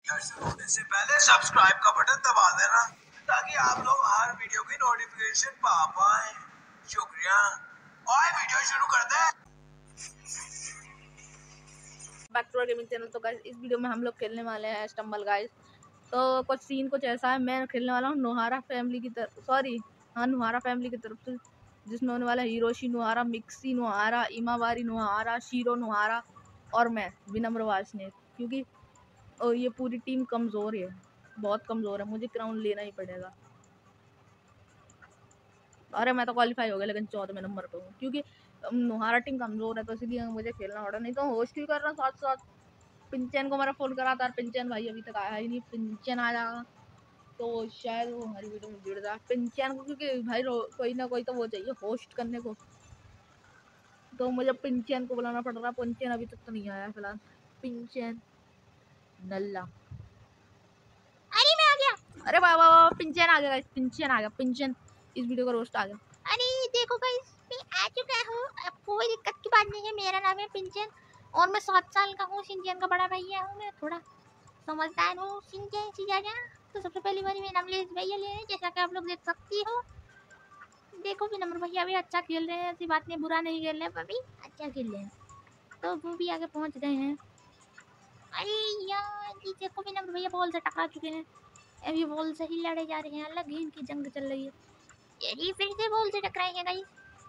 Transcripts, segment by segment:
शुरू होने से पहले सब्सक्राइब का बटन दबा देना ताकि आप लोग हर वीडियो की नोटिफिकेशन पा पाए। शुक्रिया। और वीडियो शुरू करते हैं। Back to gaming channel. तो गाइस इस वीडियो में हम लोग खेलने वाले हैं स्टम्बल गाइस। तो कुछ सीन कुछ ऐसा है, मैं खेलने वाला हूँ नुहारा फैमिली की तरफ, नुहारा फैमिली की तरफ से, जिसमें होने वाला हिरोशी नुहारा, मिक्सी Nohara, Himawari Nohara, Shiro Nohara और मैं विनम्र वासने। क्योंकि ये पूरी टीम कमज़ोर है, बहुत कमज़ोर है, मुझे क्राउन लेना ही पड़ेगा। अरे मैं तो क्वालिफाई हो गया लेकिन 14वें नंबर पे हूँ, क्योंकि नुहारा टीम कमज़ोर है तो इसलिए मुझे खेलना पड़ा। नहीं तो होस्ट भी कर रहा साथ साथ। पिंचन को मेरा फ़ोन करा था, पिंचन भाई अभी तक आया ही नहीं। पिंचन आ जाएगा तो शायद वो हमारी वीडियो में जुड़ जाए पिंचन को, क्योंकि भाई कोई ना कोई तो वो चाहिए होस्ट करने को, तो मुझे पिंचन को बुलाना पड़ रहा। पिंचन अभी तक तो नहीं आया फिलहाल। पिंचन नल्ला, अरे मैं आ गया। अरे वाह वाह वाह, पिंचन आ गया, पिंचन आ गया, पिंचन इस वीडियो का रोस्ट आ गया। अरे देखो गाइस, मैं आ चुका हूँ। कोई दिक्कत की बात नहीं है। मेरा नाम है पिंचन और मैं 7 साल का हूँ। शिनचैन का बड़ा भैया हूँ। मैं थोड़ा समझदार हूँ शिनचैन से ज्यादा। तो सबसे पहली बार मेरा नाम लेस भैया ले रहे हैं, जैसा कि आप लोग देख सकती हो। देखो भी नंबर भैया भी अच्छा खेल रहे हैं, ऐसी बात नहीं, बुरा नहीं खेल रहे हैं, अभी अच्छा खेल रहे हैं। तो वो भी आगे पहुँच गए हैं। अरे यार ये देखो भी नंबर भैया बॉल से टकरा चुके हैं। अभी बॉल से ही लड़े जा रहे हैं, अलग ही इनकी जंग चल रही है। ये फिर से बॉल से टकराएंगे गाइस।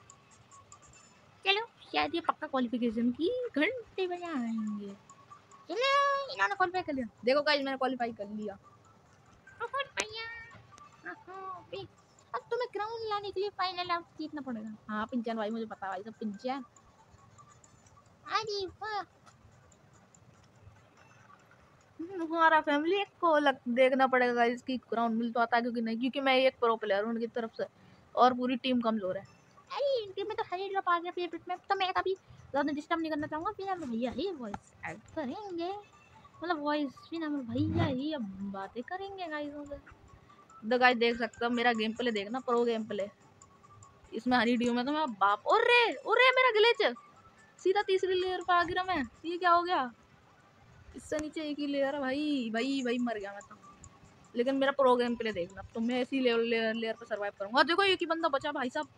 चलो शायद ये पक्का क्वालिफिकेशन की घंटे बजाएंगे। चलो इन्होंने क्वालिफाई कर लिया। देखो गाइस मैंने क्वालिफाई कर लिया। बहुत बढ़िया। अब तुम्हें क्राउन लाने के लिए फाइनल आप जीतना पड़ेगा। हाँ पिंचन भाई, मुझे पता है भाई सब पिंचन। अरे वाह, हमारा फैमिली को देखना पड़ेगा इसकी क्राउन मिल तो आता है क्योंकि नहीं, क्योंकि मैं एक प्रो प्लेयर हूँ उनकी तरफ से और पूरी टीम कमजोर है। अरे इनके में तो हरी ड्रॉप आ गया फेवरेट में, तो मैं कभी ज़्यादा डिस्टर्ब नहीं करना चाहूँगा। फिर भैया ही वॉइस ऐड करेंगे, मतलब वॉइस भी ना भैया ही अब बातें करेंगे गाइसों से। तो गाइस देख सकते हो मेरा गेम प्ले देखना, प्रो गेम प्ले। इसमें हरी ड्यू में तो मैं बाप, ओरे ओरे मेरा ग्लिच सीधा तीसरी लेयर पर आ गिरा मैं। ये क्या हो गया? इससे नीचे एक ही लेयर है भाई, भाई भाई मर गया मैं तो। लेकिन मेरा प्रो गेम प्ले देखना, तो मैं ऐसी लेयर पर सर्वाइव करूंगा। देखो एक ही बंदा बचा भाई साहब।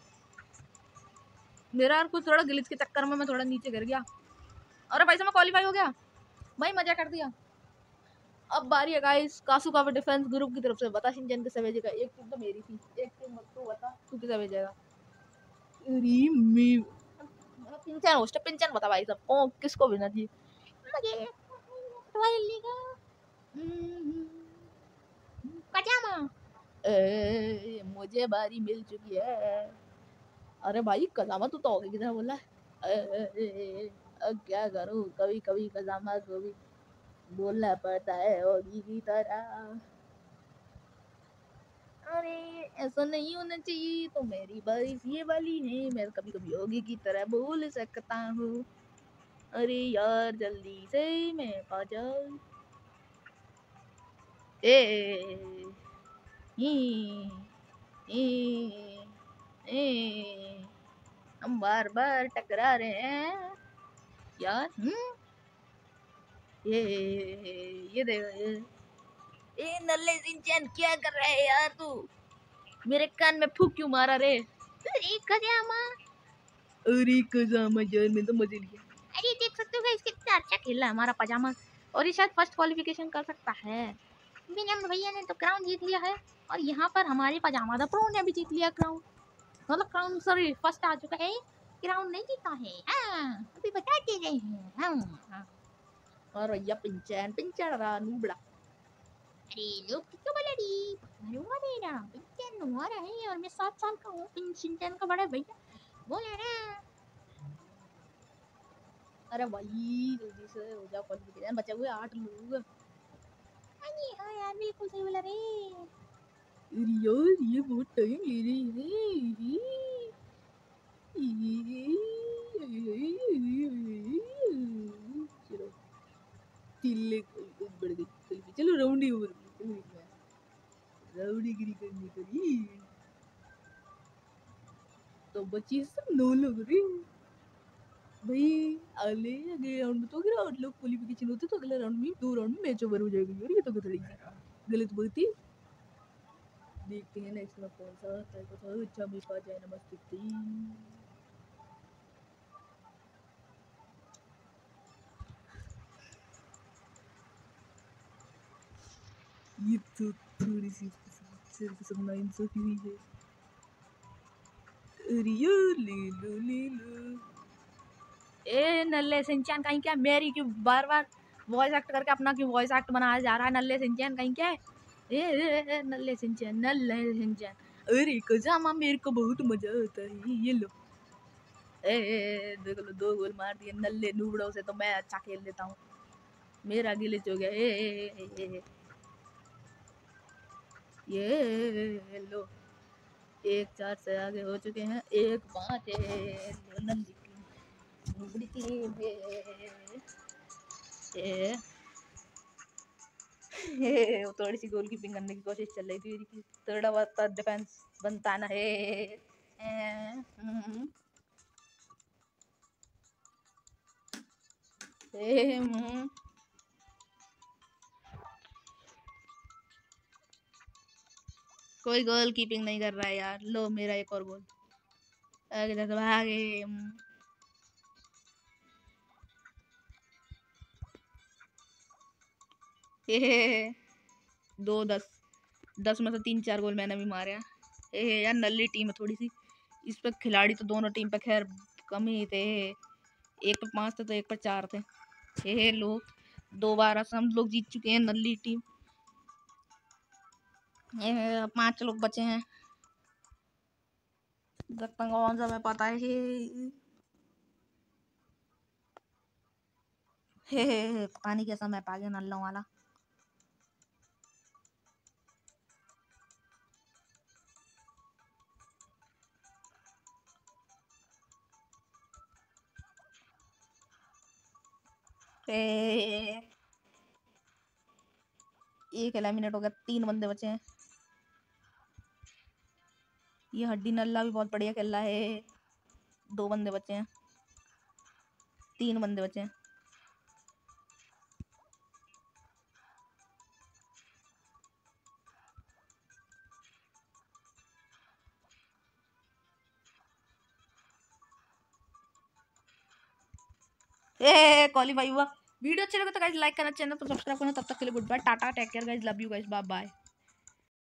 मेरा यार कुछ थोड़ा ग्लिच के चक्कर में मैं थोड़ा नीचे गिर गया। अरे भाई साहब मैं क्वालिफाई हो गया भाई, मजा कर दिया। अब बारी है गाइस कासू का डिफेंस ग्रुप की तरफ से। बता शिनचैन किसे भेजेगा? एक टीम तो मेरी थी, एक टीम मत तू बता तू किसे भेजेगा? पिंचन होस्ट है, पिंचन बता भाई साहब कौन किसको भेजना चाहिए मुझे? रॉयल लीगा पजामा। मुझे बारी मिल चुकी है। अरे भाई कजामा तू तो हो गई किधर बोला? क्या करूं, कभी कभी कजामा को भी बोलना पड़ता है होगी की तरह। अरे ऐसा नहीं होना चाहिए, तो मेरी बारिश ये वाली है, मैं कभी कभी होगी की तरह बोल सकता हूँ। अरे यार जल्दी से मैं पा जाऊं। ए ई, ई, ई, हम बार बार टकरा रहे हैं यार। ये देख ये नल्ले सिंचन क्या कर रहा है यार तू? मेरे कान में फूक क्यों मारा रे? अरे कजामा, अरे कजामा यार मैं तो मजे लिया। अरे देख सकते हो गाइस कितना अच्छा खेला हमारा पजामा, और ये शायद फर्स्ट क्वालिफिकेशन कर सकता है। विनम्र भैया ने तो क्राउन जीत लिया है, और यहाँ पर हमारे पजामा द प्रो ने भी जीत लिया क्राउन। मतलब क्राउन सॉरी फर्स्ट आ चुका है, क्राउन नहीं जीता है। हाँ अभी बता दे रहे हैं। हाँ। और भैया पिंचन पिंचन रहा नूबड़ा। अरे लोग क्यों बोला री? मारूंगा मेरा पिंचन हमारा है, और मैं 7 साल का हूँ। पिंचन का बड़ा भैया बोला ना। अरे भाई जल्दी से हो जाओ क्वालिफिकेशन, बचे हुए 8 लोग। अरे हाँ यार बिल्कुल सही बोला रे। अरे यार ये बहुत टाइम ले रही है। चलो चिल्ले बढ़ गई। चलो राउंड ही ओवर, चलो राउंडीगिरी करनी करी तो बची सब 9 लोग रे। भाई अगले अगले राउंड में तो अगर आउटलॉक क्वालिफिकेशन होती तो अगले राउंड में 2 राउंड में मैच ओवर हो जाएगी यार, ये तो थोड़ी गलत बात है। देखते हैं नेक्स्ट में कौन सा आता है, तो अच्छा भी पा जाए। नमस्ते। ये तो थोड़ी सी सिर्फ सब नाइंसाफी हुई है। अरे यार ले लो। ए नल्ले सिंचैन कहीं क्या, मेरी क्यों बार बार वॉइस एक्ट करके अपना क्यों वॉइस एक्ट बनाया जा रहा है? नल्ले सिंचैन कहीं क्या है? नल्ले सिंचैन। अरे कजामा मेरे को बहुत मजा आता है, ये लो। देख लो 2 गोल मार दिए नल्ले नूबड़ों से, तो मैं अच्छा खेल लेता हूँ। मेरा गिलिच हो गया। ये लो 1-4 से आगे हो चुके हैं। 1-5 नल्ली नूबड़ी टीम वो थोड़ी सी गोल कीपिंग करने की कोशिश चल रही थी मेरी, थोड़ा बहुत डिफेंस बनता ना है। कोई गोल कीपिंग नहीं कर रहा है यार। लो मेरा एक और गोल आगे तक भागे। 2-10 में से 3-4 गोल मैंने भी मारे हैं। यार नल्ली टीम है थोड़ी सी, इस पर खिलाड़ी तो दोनों टीम पे खैर कम ही थे। एक पे 5 थे तो एक पे 4 थे। लो 2 बार हम लोग जीत चुके हैं नल्ली टीम। 5 लोग बचे हैं, देखता कौन सा मैं पता है। पता नहीं कैसा मैप आ गया नल्लों वाला। एक एलिमिनेट हो गया, 3 बंदे बचे हैं। ये हड्डी नल्ला भी बहुत बढ़िया खेल रहा है। 2 बंदे बचे हैं, 3 बंदे बचे हैं। क्वालीफाई हुआ। वीडियो अच्छी लगे तो गाइस लाइक करना, चैनल को सब्सक्राइब करना। तब तक के लिए गुड बाय, टाटा, take care guys, love you guys, bye bye.